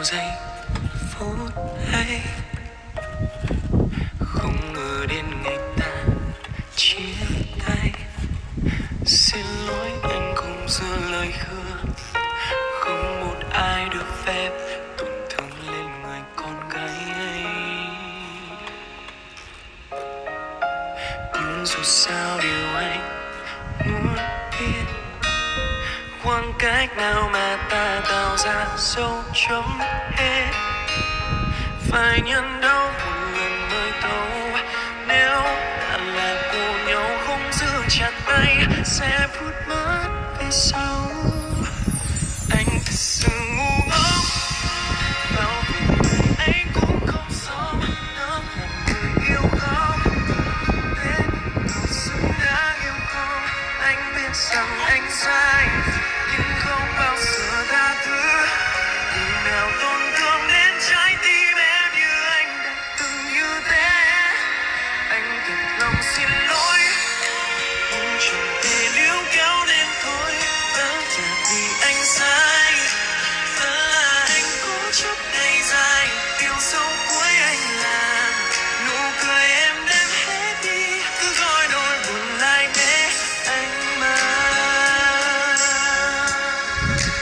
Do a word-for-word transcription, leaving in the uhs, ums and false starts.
giây phút ấy, không ngờ đến ngày ta chia tay. Xin lỗi anh không giữ lời hứa, không một ai được phép tổn thương lên người con gái ấy. Nhưng dù sao điều anh muốn biết, khoảng cách nào mà ta tạo ra dấu chấm hết, phải nhân đau một lần mới thấu. Nếu đã là của nhau không giữ chặt tay, sẽ phút mất về sau. Anh thật sự ngu ngốc, bao vì người ấy cũng không sống, nó là người yêu khóc. Thế thật sự đã yêu không? Anh biết rằng anh sai.